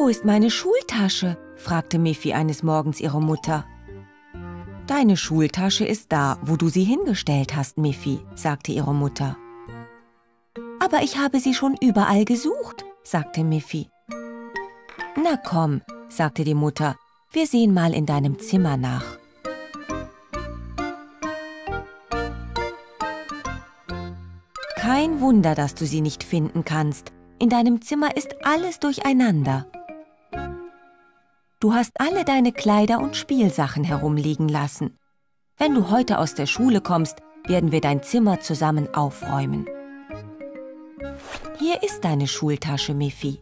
»Wo ist meine Schultasche?« fragte Miffy eines Morgens ihre Mutter. »Deine Schultasche ist da, wo du sie hingestellt hast, Miffy«, sagte ihre Mutter. »Aber ich habe sie schon überall gesucht«, sagte Miffy. »Na komm«, sagte die Mutter, »wir sehen mal in deinem Zimmer nach.« Kein Wunder, dass du sie nicht finden kannst. In deinem Zimmer ist alles durcheinander. Du hast alle deine Kleider und Spielsachen herumliegen lassen. Wenn du heute aus der Schule kommst, werden wir dein Zimmer zusammen aufräumen. Hier ist deine Schultasche, Miffy.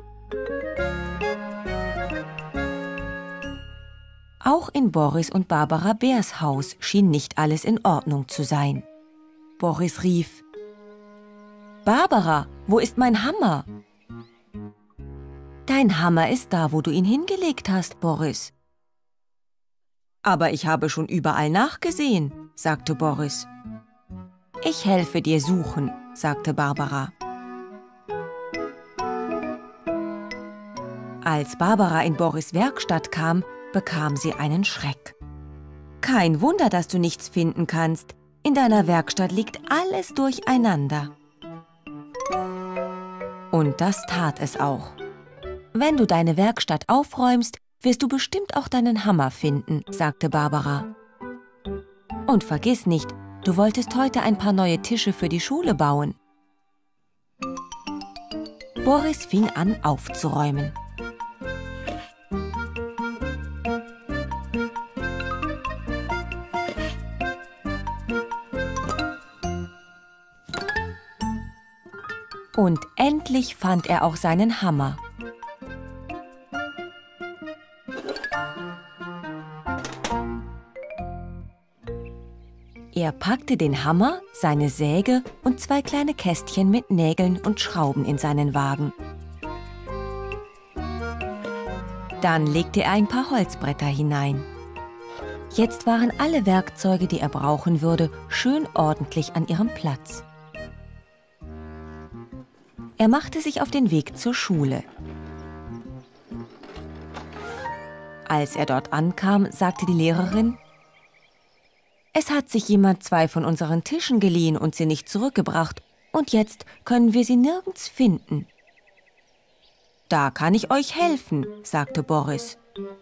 Auch in Boris und Barbara Bärs Haus schien nicht alles in Ordnung zu sein. Boris rief: »Barbara, wo ist mein Hammer?« »Dein Hammer ist da, wo du ihn hingelegt hast, Boris.« »Aber ich habe schon überall nachgesehen«, sagte Boris. »Ich helfe dir suchen«, sagte Barbara. Als Barbara in Boris' Werkstatt kam, bekam sie einen Schreck. »Kein Wunder, dass du nichts finden kannst. In deiner Werkstatt liegt alles durcheinander.« Und das tat es auch. »Wenn du deine Werkstatt aufräumst, wirst du bestimmt auch deinen Hammer finden«, sagte Barbara. »Und vergiss nicht, du wolltest heute ein paar neue Tische für die Schule bauen.« Boris fing an aufzuräumen. Und endlich fand er auch seinen Hammer. Er packte den Hammer, seine Säge und 2 kleine Kästchen mit Nägeln und Schrauben in seinen Wagen. Dann legte er ein paar Holzbretter hinein. Jetzt waren alle Werkzeuge, die er brauchen würde, schön ordentlich an ihrem Platz. Er machte sich auf den Weg zur Schule. Als er dort ankam, sagte die Lehrerin: »Es hat sich jemand 2 von unseren Tischen geliehen und sie nicht zurückgebracht, und jetzt können wir sie nirgends finden.« »Da kann ich euch helfen«, sagte Boris.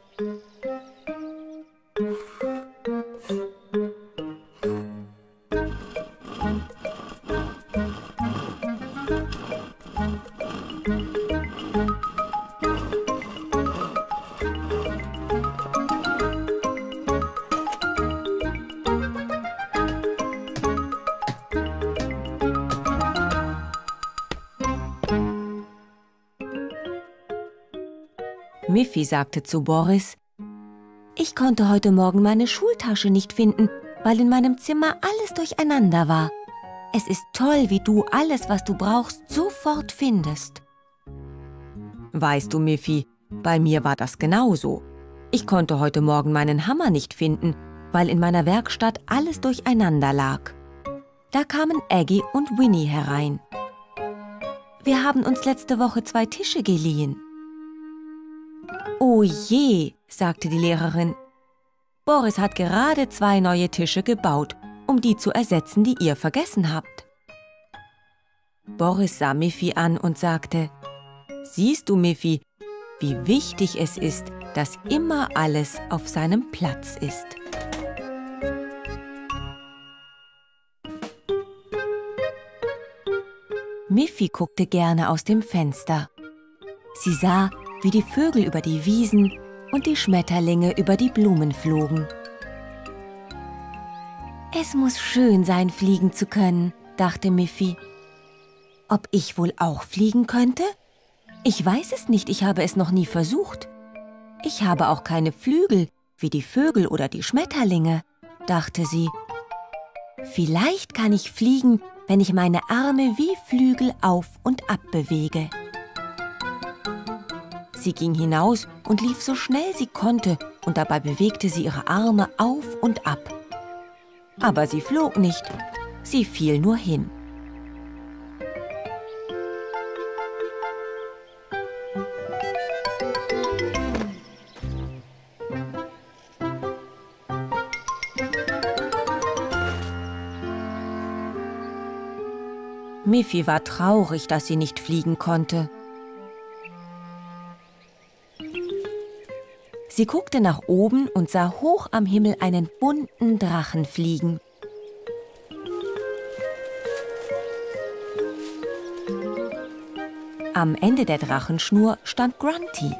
Miffy sagte zu Boris: »Ich konnte heute Morgen meine Schultasche nicht finden, weil in meinem Zimmer alles durcheinander war. Es ist toll, wie du alles, was du brauchst, sofort findest.« »Weißt du, Miffy, bei mir war das genauso. Ich konnte heute Morgen meinen Hammer nicht finden, weil in meiner Werkstatt alles durcheinander lag. Da kamen Aggie und Winnie herein. Wir haben uns letzte Woche 2 Tische geliehen.« »Oh je«, sagte die Lehrerin. »Boris hat gerade 2 neue Tische gebaut, um die zu ersetzen, die ihr vergessen habt.« Boris sah Miffy an und sagte: »Siehst du, Miffy, wie wichtig es ist, dass immer alles auf seinem Platz ist.« Miffy guckte gerne aus dem Fenster. Sie sah, wie die Vögel über die Wiesen und die Schmetterlinge über die Blumen flogen. »Es muss schön sein, fliegen zu können«, dachte Miffy. »Ob ich wohl auch fliegen könnte? Ich weiß es nicht, ich habe es noch nie versucht. Ich habe auch keine Flügel, wie die Vögel oder die Schmetterlinge«, dachte sie. »Vielleicht kann ich fliegen, wenn ich meine Arme wie Flügel auf und ab bewege.« Sie ging hinaus und lief so schnell sie konnte, und dabei bewegte sie ihre Arme auf und ab. Aber sie flog nicht, sie fiel nur hin. Miffy war traurig, dass sie nicht fliegen konnte. Sie guckte nach oben und sah hoch am Himmel einen bunten Drachen fliegen. Am Ende der Drachenschnur stand Grunty.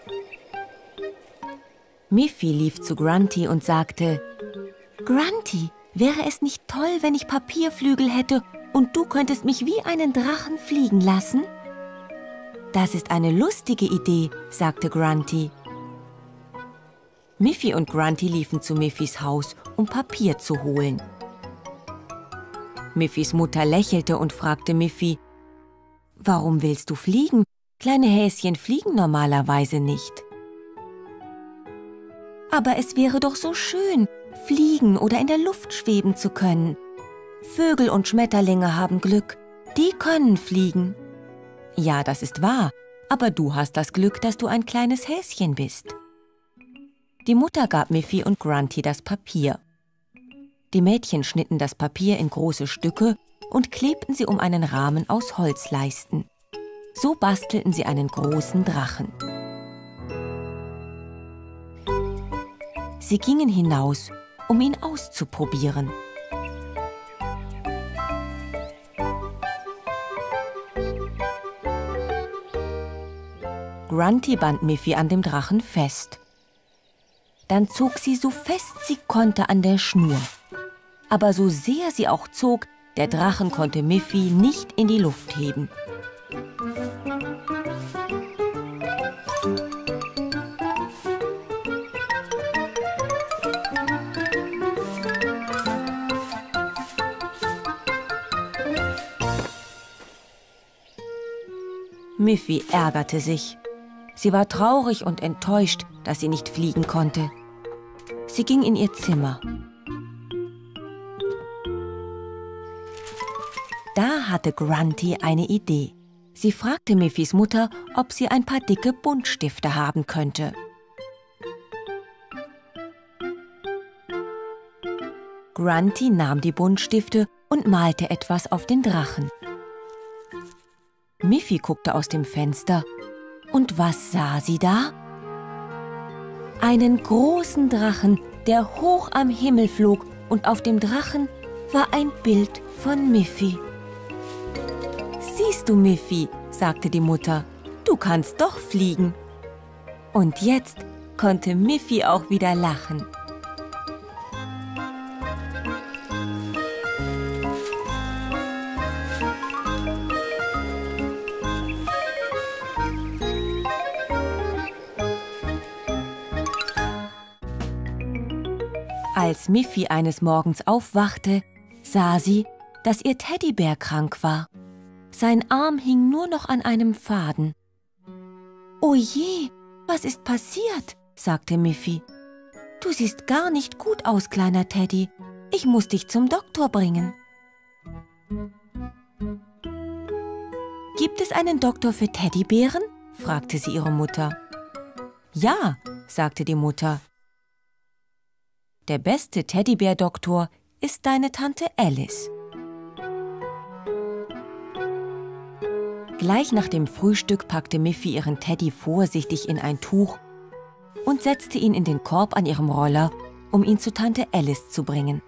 Miffy lief zu Grunty und sagte: »Grunty, wäre es nicht toll, wenn ich Papierflügel hätte und du könntest mich wie einen Drachen fliegen lassen?« »Das ist eine lustige Idee«, sagte Grunty. Miffy und Grunty liefen zu Miffys Haus, um Papier zu holen. Miffys Mutter lächelte und fragte Miffy: »Warum willst du fliegen? Kleine Häschen fliegen normalerweise nicht.« »Aber es wäre doch so schön, fliegen oder in der Luft schweben zu können. Vögel und Schmetterlinge haben Glück, die können fliegen.« »Ja, das ist wahr, aber du hast das Glück, dass du ein kleines Häschen bist.« Die Mutter gab Miffy und Grunty das Papier. Die Mädchen schnitten das Papier in große Stücke und klebten sie um einen Rahmen aus Holzleisten. So bastelten sie einen großen Drachen. Sie gingen hinaus, um ihn auszuprobieren. Grunty band Miffy an dem Drachen fest. Dann zog sie so fest sie konnte an der Schnur. Aber so sehr sie auch zog, der Drachen konnte Miffy nicht in die Luft heben. Miffy ärgerte sich. Sie war traurig und enttäuscht, dass sie nicht fliegen konnte. Sie ging in ihr Zimmer. Da hatte Grunty eine Idee. Sie fragte Miffys Mutter, ob sie ein paar dicke Buntstifte haben könnte. Grunty nahm die Buntstifte und malte etwas auf den Drachen. Miffy guckte aus dem Fenster. Und was sah sie da? Einen großen Drachen, der hoch am Himmel flog, und auf dem Drachen war ein Bild von Miffy. »Siehst du, Miffy«, sagte die Mutter, »du kannst doch fliegen.« Und jetzt konnte Miffy auch wieder lachen. Als Miffy eines Morgens aufwachte, sah sie, dass ihr Teddybär krank war. Sein Arm hing nur noch an einem Faden. »Oh je, was ist passiert?«, sagte Miffy. »Du siehst gar nicht gut aus, kleiner Teddy. Ich muss dich zum Doktor bringen.« »Gibt es einen Doktor für Teddybären?«, fragte sie ihre Mutter. »Ja«, sagte die Mutter. »Der beste Teddybär-Doktor ist deine Tante Alice.« Gleich nach dem Frühstück packte Miffy ihren Teddy vorsichtig in ein Tuch und setzte ihn in den Korb an ihrem Roller, um ihn zu Tante Alice zu bringen.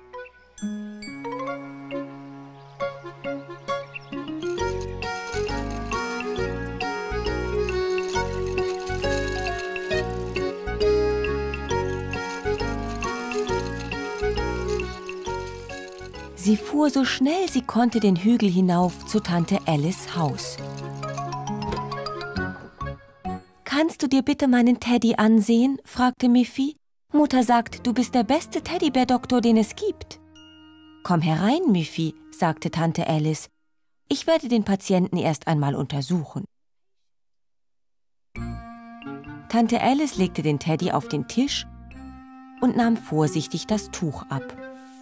Sie fuhr so schnell sie konnte den Hügel hinauf zu Tante Alice' Haus. »Kannst du dir bitte meinen Teddy ansehen?«, fragte Miffy. »Mutter sagt, du bist der beste Teddybär-Doktor, den es gibt.« »Komm herein, Miffy«, sagte Tante Alice. »Ich werde den Patienten erst einmal untersuchen.« Tante Alice legte den Teddy auf den Tisch und nahm vorsichtig das Tuch ab.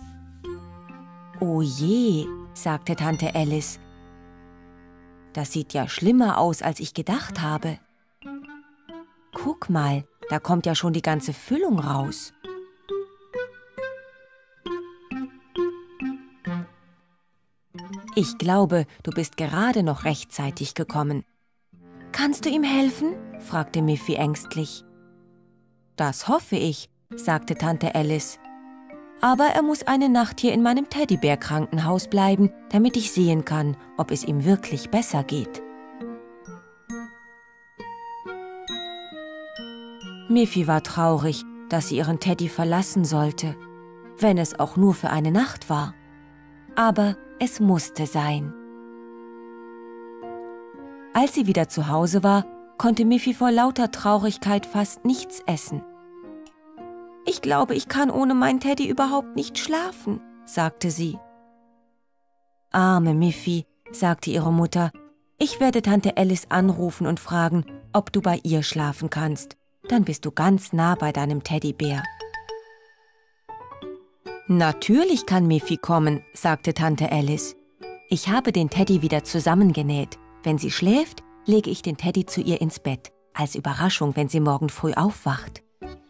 »Oh je«, sagte Tante Alice. »Das sieht ja schlimmer aus, als ich gedacht habe. Guck mal, da kommt ja schon die ganze Füllung raus.« Ich glaube, du bist gerade noch rechtzeitig gekommen. »Kannst du ihm helfen?« fragte Miffy ängstlich. »Das hoffe ich«, sagte Tante Alice. »Aber er muss eine Nacht hier in meinem Teddybär-Krankenhaus bleiben, damit ich sehen kann, ob es ihm wirklich besser geht.« Miffy war traurig, dass sie ihren Teddy verlassen sollte, wenn es auch nur für eine Nacht war. Aber es musste sein. Als sie wieder zu Hause war, konnte Miffy vor lauter Traurigkeit fast nichts essen. »Ich glaube, ich kann ohne meinen Teddy überhaupt nicht schlafen«, sagte sie. »Arme Miffy«, sagte ihre Mutter, »ich werde Tante Alice anrufen und fragen, ob du bei ihr schlafen kannst. Dann bist du ganz nah bei deinem Teddybär.« »Natürlich kann Miffy kommen«, sagte Tante Alice. »Ich habe den Teddy wieder zusammengenäht. Wenn sie schläft, lege ich den Teddy zu ihr ins Bett, als Überraschung, wenn sie morgen früh aufwacht.«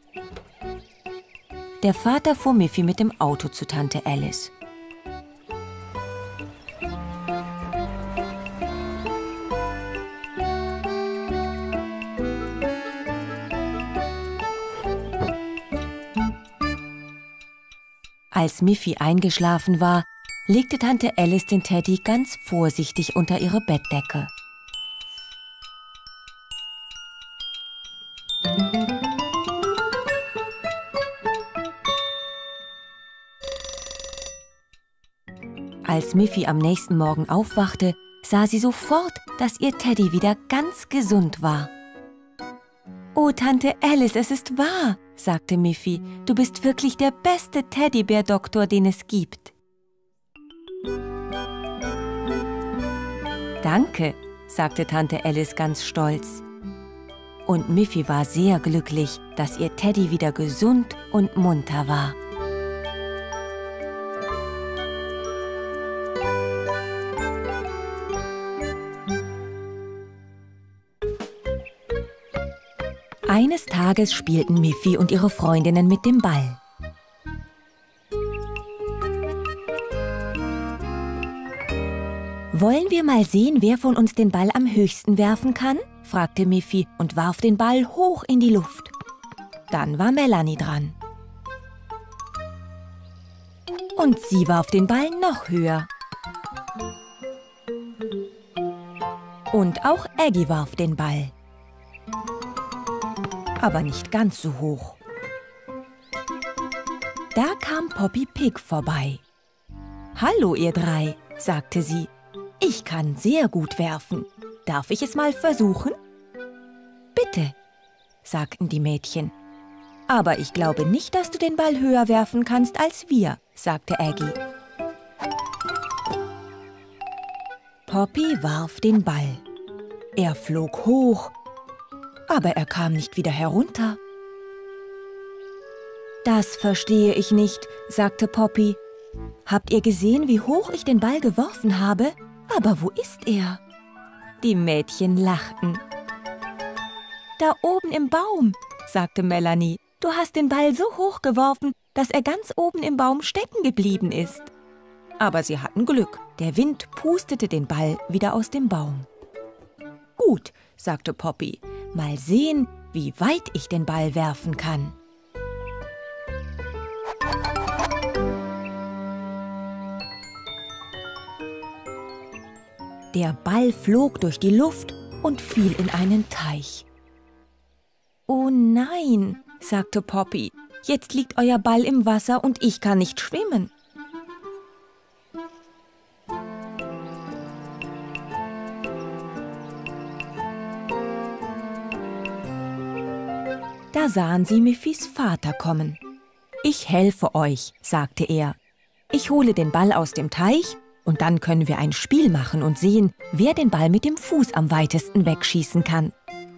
Der Vater fuhr Miffy mit dem Auto zu Tante Alice. Als Miffy eingeschlafen war, legte Tante Alice den Teddy ganz vorsichtig unter ihre Bettdecke. Als Miffy am nächsten Morgen aufwachte, sah sie sofort, dass ihr Teddy wieder ganz gesund war. »Oh, Tante Alice, es ist wahr«, sagte Miffy, »du bist wirklich der beste Teddybär-Doktor, den es gibt.« »Danke«, sagte Tante Alice ganz stolz. Und Miffy war sehr glücklich, dass ihr Teddy wieder gesund und munter war. Eines Tages spielten Miffy und ihre Freundinnen mit dem Ball. »Wollen wir mal sehen, wer von uns den Ball am höchsten werfen kann?« fragte Miffy und warf den Ball hoch in die Luft. Dann war Melanie dran. Und sie warf den Ball noch höher. Und auch Aggie warf den Ball. Aber nicht ganz so hoch. Da kam Poppy Pig vorbei. »Hallo, ihr drei«, sagte sie. »Ich kann sehr gut werfen. Darf ich es mal versuchen?« »Bitte«, sagten die Mädchen. »Aber ich glaube nicht, dass du den Ball höher werfen kannst als wir«, sagte Aggie. Poppy warf den Ball. Er flog hoch, aber er kam nicht wieder herunter. »Das verstehe ich nicht«, sagte Poppy. »Habt ihr gesehen, wie hoch ich den Ball geworfen habe? Aber wo ist er?« Die Mädchen lachten. »Da oben im Baum«, sagte Melanie. »Du hast den Ball so hoch geworfen, dass er ganz oben im Baum stecken geblieben ist.« Aber sie hatten Glück. Der Wind pustete den Ball wieder aus dem Baum. »Gut«, sagte Poppy. »Mal sehen, wie weit ich den Ball werfen kann.« Der Ball flog durch die Luft und fiel in einen Teich. »Oh nein«, sagte Poppy, »jetzt liegt euer Ball im Wasser und ich kann nicht schwimmen.« Da sahen sie Miffys Vater kommen. »Ich helfe euch«, sagte er. »Ich hole den Ball aus dem Teich und dann können wir ein Spiel machen und sehen, wer den Ball mit dem Fuß am weitesten wegschießen kann.«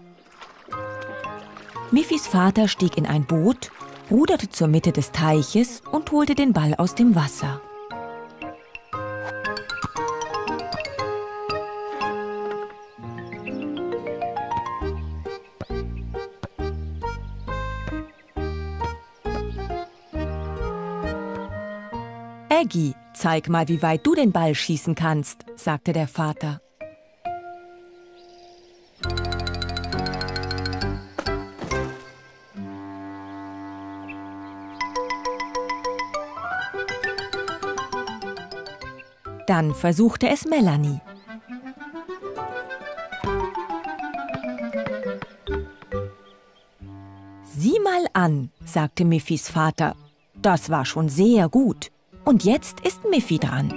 Miffys Vater stieg in ein Boot, ruderte zur Mitte des Teiches und holte den Ball aus dem Wasser. Aggie Zeig mal, wie weit du den Ball schießen kannst, sagte der Vater. Dann versuchte es Melanie. Sieh mal an, sagte Miffys Vater. Das war schon sehr gut. Und jetzt ist Miffy dran.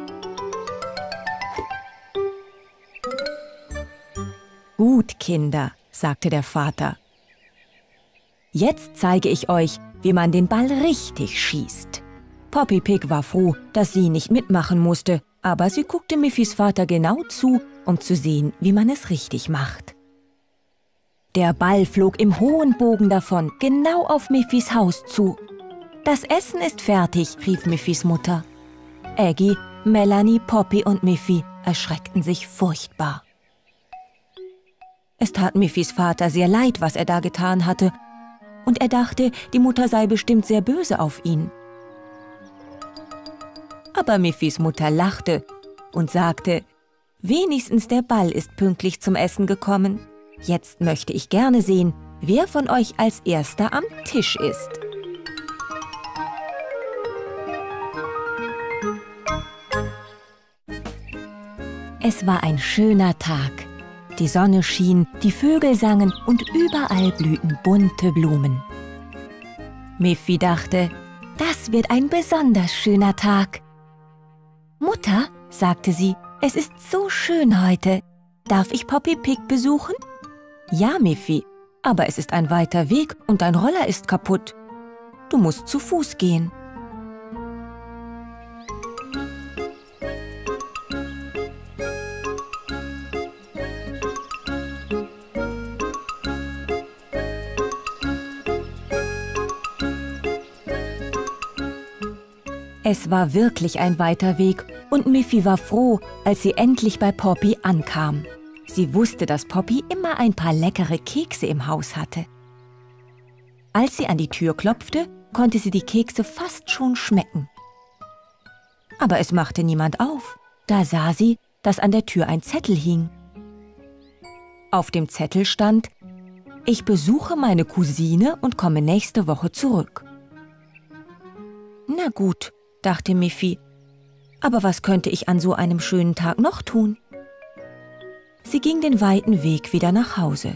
Gut, Kinder, sagte der Vater. Jetzt zeige ich euch, wie man den Ball richtig schießt. Poppy Pig war froh, dass sie nicht mitmachen musste, aber sie guckte Miffys Vater genau zu, um zu sehen, wie man es richtig macht. Der Ball flog im hohen Bogen davon, genau auf Miffys Haus zu. »Das Essen ist fertig«, rief Miffys Mutter. Aggie, Melanie, Poppy und Miffy erschreckten sich furchtbar. Es tat Miffys Vater sehr leid, was er da getan hatte, und er dachte, die Mutter sei bestimmt sehr böse auf ihn. Aber Miffys Mutter lachte und sagte, »Wenigstens der Ball ist pünktlich zum Essen gekommen. Jetzt möchte ich gerne sehen, wer von euch als Erster am Tisch ist.« Es war ein schöner Tag. Die Sonne schien, die Vögel sangen und überall blühten bunte Blumen. Miffy dachte, das wird ein besonders schöner Tag. »Mutter«, sagte sie, »es ist so schön heute. Darf ich Poppy Pig besuchen?« »Ja, Miffy, aber es ist ein weiter Weg und dein Roller ist kaputt. Du musst zu Fuß gehen.« Es war wirklich ein weiter Weg und Miffy war froh, als sie endlich bei Poppy ankam. Sie wusste, dass Poppy immer ein paar leckere Kekse im Haus hatte. Als sie an die Tür klopfte, konnte sie die Kekse fast schon schmecken. Aber es machte niemand auf. Da sah sie, dass an der Tür ein Zettel hing. Auf dem Zettel stand, »Ich besuche meine Cousine und komme nächste Woche zurück.« Na gut, dachte Miffy, aber was könnte ich an so einem schönen Tag noch tun? Sie ging den weiten Weg wieder nach Hause.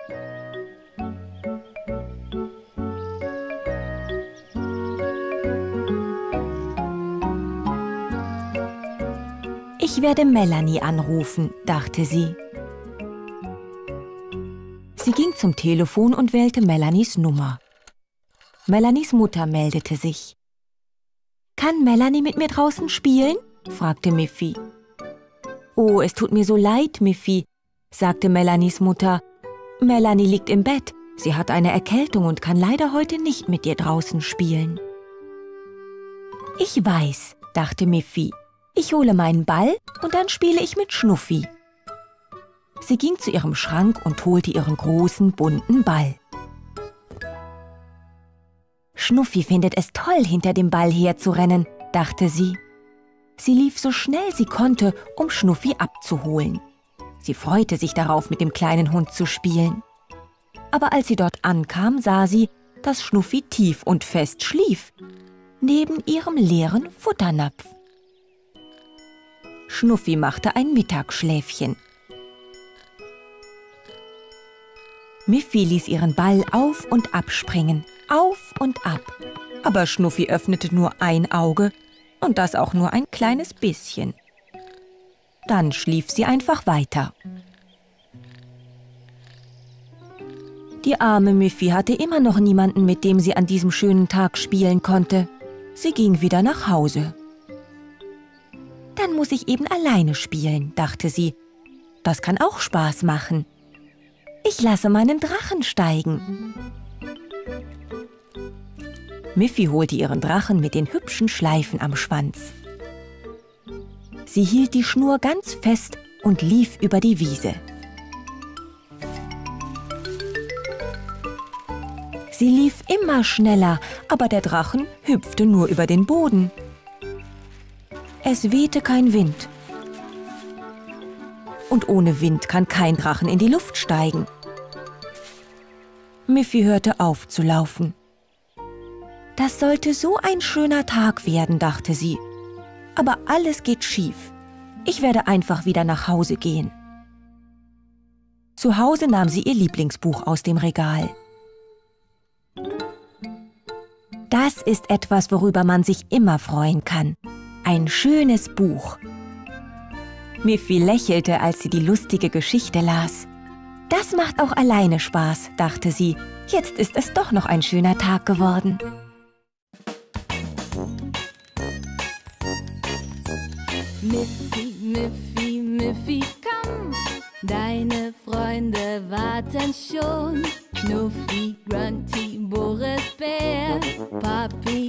Ich werde Melanie anrufen, dachte sie. Sie ging zum Telefon und wählte Melanies Nummer. Melanies Mutter meldete sich. »Kann Melanie mit mir draußen spielen?« fragte Miffy. »Oh, es tut mir so leid, Miffy«, sagte Melanies Mutter. »Melanie liegt im Bett. Sie hat eine Erkältung und kann leider heute nicht mit dir draußen spielen.« »Ich weiß«, dachte Miffy. »Ich hole meinen Ball und dann spiele ich mit Schnuffi.« Sie ging zu ihrem Schrank und holte ihren großen, bunten Ball. »Schnuffi findet es toll, hinter dem Ball herzurennen«, dachte sie. Sie lief so schnell sie konnte, um Schnuffi abzuholen. Sie freute sich darauf, mit dem kleinen Hund zu spielen. Aber als sie dort ankam, sah sie, dass Schnuffi tief und fest schlief, neben ihrem leeren Futternapf. Schnuffi machte ein Mittagsschläfchen. Miffy ließ ihren Ball auf und ab springen, auf und ab. Aber Schnuffi öffnete nur ein Auge und das auch nur ein kleines bisschen. Dann schlief sie einfach weiter. Die arme Miffy hatte immer noch niemanden, mit dem sie an diesem schönen Tag spielen konnte. Sie ging wieder nach Hause. Dann muss ich eben alleine spielen, dachte sie. Das kann auch Spaß machen. Ich lasse meinen Drachen steigen. Miffy holte ihren Drachen mit den hübschen Schleifen am Schwanz. Sie hielt die Schnur ganz fest und lief über die Wiese. Sie lief immer schneller, aber der Drachen hüpfte nur über den Boden. Es wehte kein Wind. Und ohne Wind kann kein Drachen in die Luft steigen. Miffy hörte auf zu laufen. Das sollte so ein schöner Tag werden, dachte sie. Aber alles geht schief. Ich werde einfach wieder nach Hause gehen. Zu Hause nahm sie ihr Lieblingsbuch aus dem Regal. Das ist etwas, worüber man sich immer freuen kann. Ein schönes Buch. Miffy lächelte, als sie die lustige Geschichte las. Das macht auch alleine Spaß, dachte sie. Jetzt ist es doch noch ein schöner Tag geworden. Miffy, Miffy, Miffy, komm! Deine Freunde warten schon. Schnuffi, Grunty, Boris Bär, Papi,